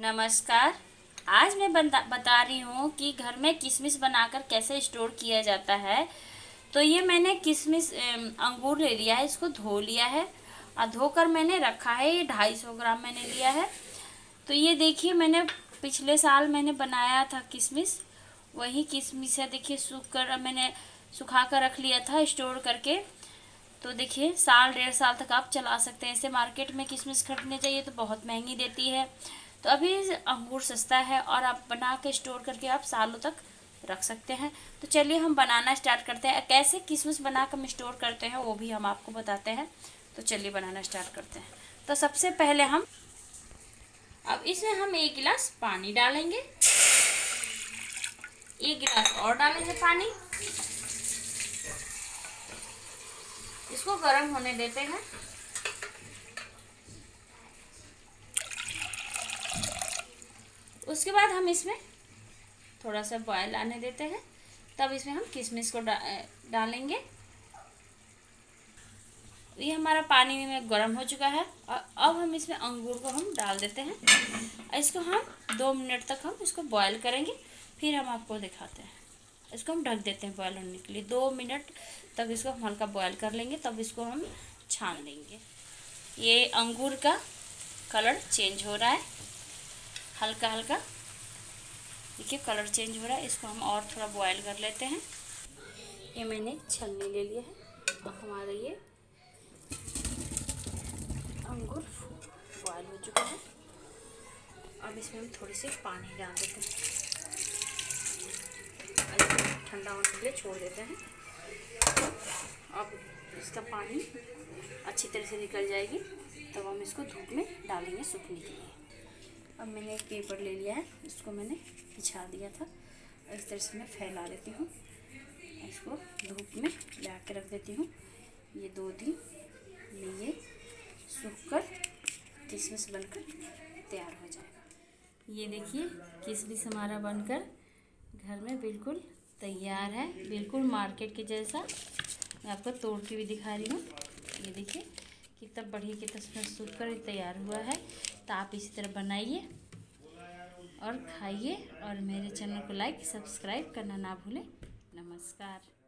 नमस्कार। आज मैं बता रही हूँ कि घर में किशमिश बनाकर कैसे स्टोर किया जाता है। तो ये मैंने किशमिश अंगूर ले लिया है, इसको धो लिया है और धोकर मैंने रखा है। ये 250 ग्राम मैंने लिया है। तो ये देखिए, मैंने पिछले साल मैंने बनाया था किशमिश, वही किशमिश है। देखिए मैंने सुखा कर रख लिया था स्टोर करके। तो देखिए, साल 1.5 साल तक आप चला सकते हैं। ऐसे मार्केट में किशमिश खरीदने चाहिए तो बहुत महंगी देती है। तो अभी अंगूर सस्ता है और आप बना के स्टोर करके आप सालों तक रख सकते हैं। तो चलिए हम बनाना स्टार्ट करते हैं। कैसे किशमिश बना कर हम स्टोर करते हैं वो भी हम आपको बताते हैं। तो चलिए बनाना स्टार्ट करते हैं। तो सबसे पहले अब इसमें हम 1 गिलास पानी डालेंगे। 1 गिलास और डालेंगे पानी। इसको गर्म होने देते हैं। उसके बाद हम इसमें थोड़ा सा बॉयल आने देते हैं। तब इसमें हम किशमिश को डालेंगे। ये हमारा पानी में गर्म हो चुका है और अब हम इसमें अंगूर को हम डाल देते हैं। इसको हम 2 मिनट तक हम इसको बॉयल करेंगे, फिर हम आपको दिखाते हैं। इसको हम ढक देते हैं बॉयल होने के लिए। 2 मिनट तक इसको हम हल्का बॉयल कर लेंगे, तब इसको हम छान लेंगे। ये अंगूर का कलर चेंज हो रहा है, हल्का हल्का देखिए कलर चेंज हो रहा है। इसको हम और थोड़ा बॉयल कर लेते हैं। ये मैंने छलनी ले लिया है और हमारा ये अंगूर बॉयल हो चुका है। अब इसमें हम थोड़ी सी पानी डाल देते हैं, ठंडा होने के लिए छोड़ देते हैं। अब इसका पानी अच्छी तरह से निकल जाएगी, तब हम इसको धूप में डालेंगे सूखने के लिए। अब मैंने एक पेपर ले लिया है, इसको मैंने बिछा दिया था। इस तरह से मैं फैला देती हूँ। इसको धूप में ला के रख देती हूँ। ये 2 दिन में ये सूख कर किशमिश बनकर तैयार हो जाएगा। ये देखिए, किशमिश हमारा बनकर घर में बिल्कुल तैयार है, बिल्कुल मार्केट के जैसा। मैं आपको तोड़ के भी दिखा रही हूँ। ये देखिए कितना बढ़िया, कितना सूख कर तैयार हुआ है। तो आप इसी तरह बनाइए और खाइए और मेरे चैनल को लाइक सब्सक्राइब करना ना भूलें। नमस्कार।